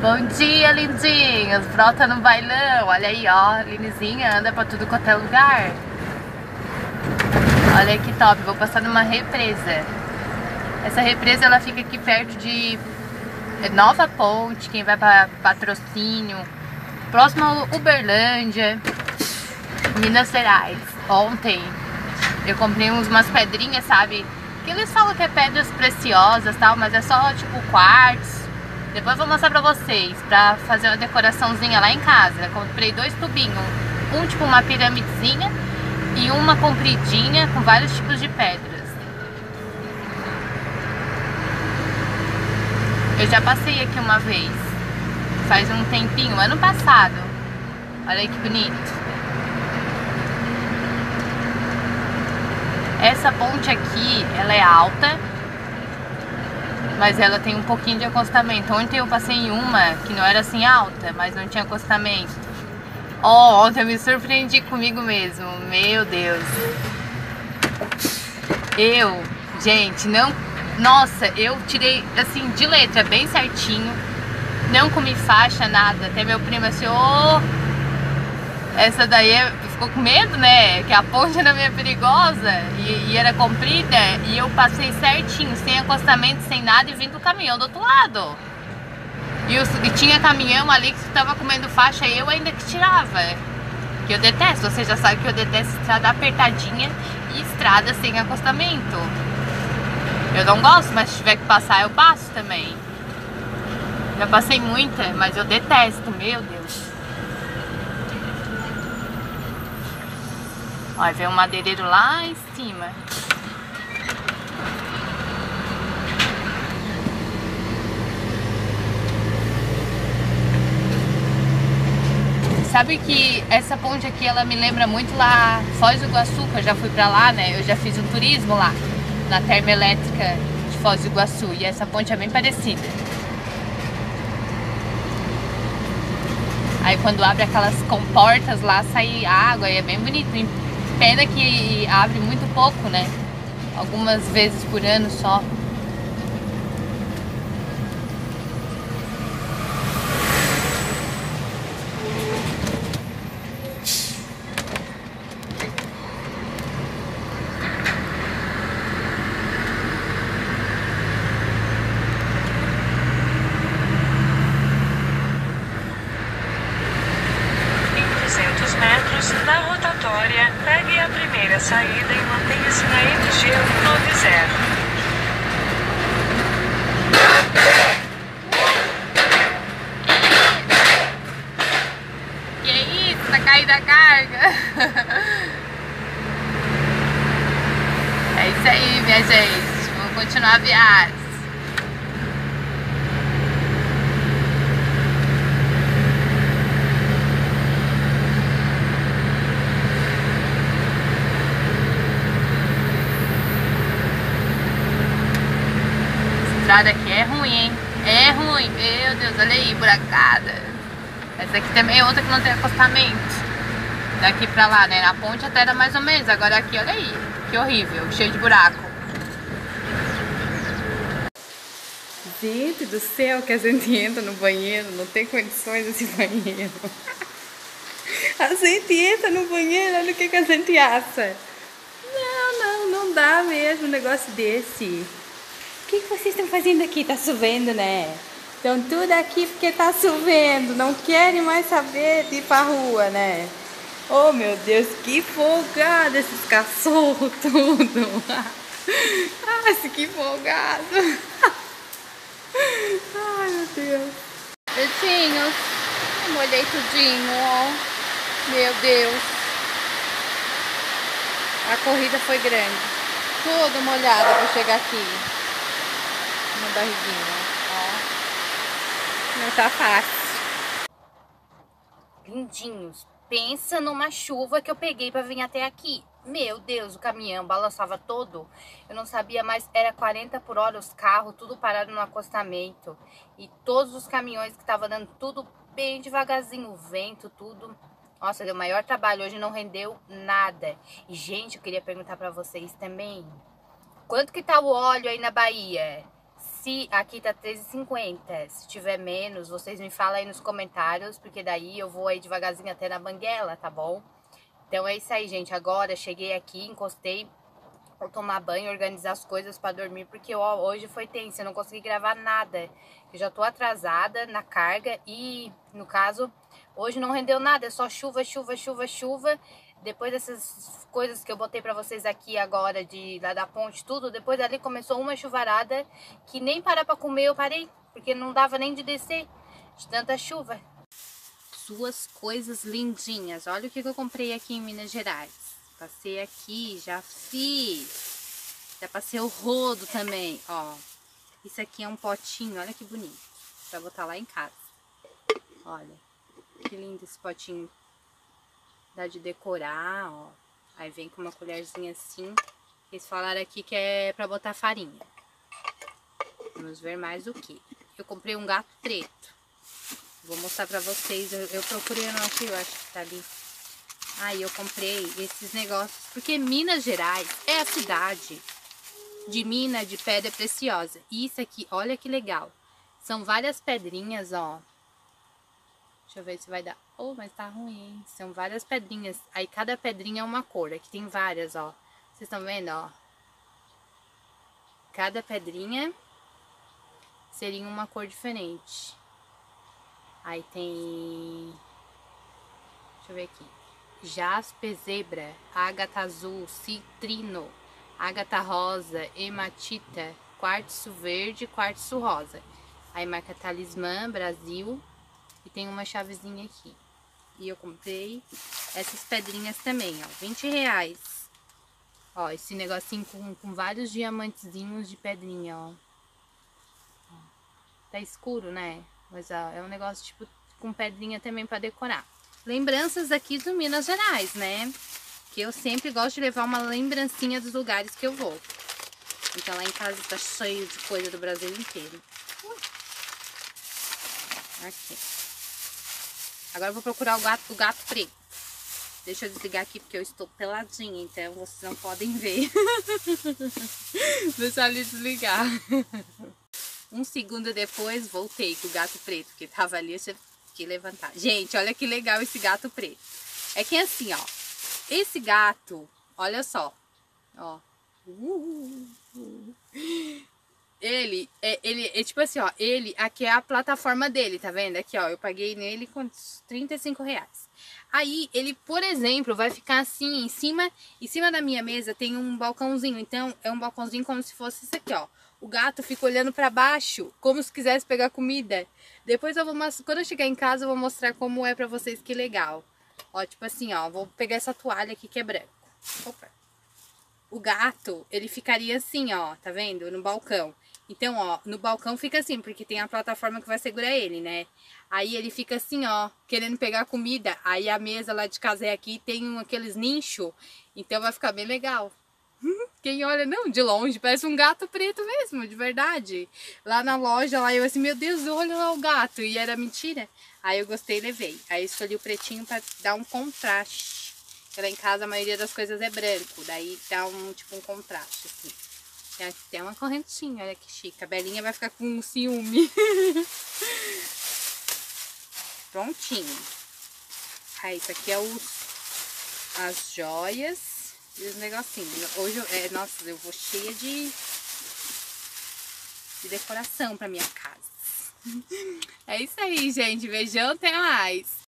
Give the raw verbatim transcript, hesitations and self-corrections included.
Bom dia, lindinhos! Brota no bailão. Olha aí, ó. Linezinha anda pra tudo quanto é lugar. Olha que top. Vou passar numa represa. Essa represa, ela fica aqui perto de Nova Ponte. Quem vai pra Patrocínio. Próximo a Uberlândia, Minas Gerais. Ontem eu comprei uns, umas pedrinhas, sabe? Que eles falam que é pedras preciosas, tal, mas é só tipo quartzo. Depois eu vou mostrar pra vocês, pra fazer uma decoraçãozinha lá em casa. Eu comprei dois tubinhos, um tipo uma piramidezinha e uma compridinha com vários tipos de pedras. Eu já passei aqui uma vez, faz um tempinho, ano passado. Olha aí que bonito. Essa ponte aqui, ela é alta, mas ela tem um pouquinho de acostamento. Ontem eu passei em uma que não era assim alta, mas não tinha acostamento. Oh, ontem eu me surpreendi comigo mesmo. Meu Deus. Eu, gente, não... Nossa, eu tirei, assim, de letra, bem certinho. Não comi faixa, nada. Até meu primo assim, oh, essa daí ficou com medo, né? Que a ponte era meio perigosa e, e era comprida. E eu passei certinho, sem acostamento, sem nada, e vim do caminhão do outro lado. E, os, e tinha caminhão ali que tava comendo faixa e eu ainda que tirava. Que eu detesto, você já sabe que eu detesto estrada apertadinha e estrada sem acostamento. Eu não gosto, mas se tiver que passar eu passo também. Já passei muita, mas eu detesto, meu Deus. Olha, vem um madeireiro lá em cima. Sabe que essa ponte aqui, ela me lembra muito lá Foz do Iguaçu, que eu já fui pra lá, né? Eu já fiz um turismo lá, na termoelétrica de Foz do Iguaçu. E essa ponte é bem parecida. Aí quando abre aquelas comportas lá, sai água e é bem bonito. Pena que abre muito pouco, né? Algumas vezes por ano só. Na rotatória, pegue a primeira saída e mantenha-se na M G cento e noventa. Que isso? Tá caindo a carga? É isso aí, minha gente. Vamos continuar a viagem. A estrada aqui é ruim, hein? É ruim, meu Deus, olha aí, buracada. Essa aqui também é outra que não tem acostamento. Daqui pra lá, né? Na ponte até era mais ou menos. Agora aqui, olha aí, que horrível, cheio de buraco. Gente do céu, que a gente entra no banheiro, não tem condições esse banheiro. A gente entra no banheiro, olha o que, que a gente acha. Não, não, não dá mesmo um negócio desse. O que, que vocês estão fazendo aqui? Tá chovendo, né? Estão tudo aqui porque tá chovendo. Não querem mais saber de ir pra rua, né? Oh, meu Deus, que folgado esses cachorros tudo. Ai, que folgado. Ai, meu Deus. Dedinhos, eu molhei tudinho, ó. Meu Deus. A corrida foi grande. Toda molhada pra chegar aqui. Na barriguinha, ó. Não tá fácil. Lindinhos, pensa numa chuva que eu peguei pra vir até aqui. Meu Deus, o caminhão balançava todo. Eu não sabia mais, era quarenta por hora os carros, tudo parado no acostamento. E todos os caminhões que estavam dando tudo bem devagarzinho, o vento, tudo. Nossa, deu maior trabalho, hoje não rendeu nada. E, gente, eu queria perguntar pra vocês também. Quanto que tá o óleo aí na Bahia? Se aqui tá treze e cinquenta, se tiver menos, vocês me falam aí nos comentários, porque daí eu vou aí devagarzinho até na Banguela, tá bom? Então é isso aí, gente. Agora cheguei aqui, encostei, vou tomar banho, organizar as coisas pra dormir, porque ó, hoje foi tenso, eu não consegui gravar nada. Eu já tô atrasada na carga e, no caso, hoje não rendeu nada, é só chuva, chuva, chuva, chuva. Depois dessas coisas que eu botei pra vocês aqui agora, de lá da ponte, tudo, depois ali começou uma chuvarada que nem parar pra comer eu parei, porque não dava nem de descer, de tanta chuva. Suas coisas lindinhas, olha o que eu comprei aqui em Minas Gerais. Passei aqui, já fiz, já passei o rodo também, ó. Isso aqui é um potinho, olha que bonito, pra botar lá em casa. Olha, que lindo esse potinho. Dá de decorar, ó. Aí vem com uma colherzinha assim. Eles falaram aqui que é pra botar farinha. Vamos ver mais o que. Eu comprei um gato preto. Vou mostrar pra vocês. Eu, eu procurei, eu não achei, eu acho que tá ali. Aí eu comprei esses negócios. Porque Minas Gerais é a cidade de mina de pedra preciosa. E isso aqui, olha que legal. São várias pedrinhas, ó. Deixa eu ver se vai dar. Oh, mas tá ruim, hein? São várias pedrinhas. Aí cada pedrinha é uma cor. Aqui tem várias, ó. Vocês estão vendo, ó? Cada pedrinha seria uma cor diferente. Aí tem... Deixa eu ver aqui. Jaspe zebra, ágata azul, citrino, ágata rosa, hematita, quartzo verde, quartzo rosa. Aí marca Talismã, Brasil. E tem uma chavezinha aqui. E eu comprei essas pedrinhas também, ó. vinte reais. Ó, esse negocinho com, com vários diamantezinhos de pedrinha, ó. Ó. Tá escuro, né? Mas ó, é um negócio tipo com pedrinha também pra decorar. Lembranças aqui do Minas Gerais, né? Que eu sempre gosto de levar uma lembrancinha dos lugares que eu vou. Então lá em casa tá cheio de coisa do Brasil inteiro. Aqui. Agora eu vou procurar o gato, o gato preto. Deixa eu desligar aqui porque eu estou peladinha, então vocês não podem ver. Deixa eu desligar. Um segundo depois voltei com o gato preto, que tava ali, eu tive que levantar. Gente, olha que legal esse gato preto. É que assim, ó. Esse gato, olha só. Ó. Uh, uh, uh. Ele, é, ele, é tipo assim, ó, ele, aqui é a plataforma dele, tá vendo? Aqui, ó, eu paguei nele com trinta e cinco reais. Aí, ele, por exemplo, vai ficar assim, em cima, em cima da minha mesa tem um balcãozinho, então, é um balcãozinho como se fosse isso aqui, ó. O gato fica olhando pra baixo, como se quisesse pegar comida. Depois eu vou, quando eu chegar em casa, eu vou mostrar como é pra vocês, que legal. Ó, tipo assim, ó, vou pegar essa toalha aqui que é branco. Opa. O gato, ele ficaria assim, ó, tá vendo? No balcão. Então, ó, no balcão fica assim, porque tem a plataforma que vai segurar ele, né? Aí ele fica assim, ó, querendo pegar comida. Aí a mesa lá de casa é aqui, tem um, aqueles nichos. Então vai ficar bem legal. Quem olha, não, de longe, parece um gato preto mesmo, de verdade. Lá na loja, lá eu assim, meu Deus, olha lá o gato. E era mentira. Aí eu gostei e levei. Aí eu escolhi o pretinho pra dar um contraste. Porque lá em casa a maioria das coisas é branco. Daí dá um, tipo, um contraste, assim. Tem aqui tem uma correntinha, olha que chique. A Belinha vai ficar com um ciúme. Prontinho. Aí, isso aqui é os, as joias e os negocinhos. Hoje, eu, é, nossa, eu vou cheia de, de decoração pra minha casa. É isso aí, gente. Beijão, até mais.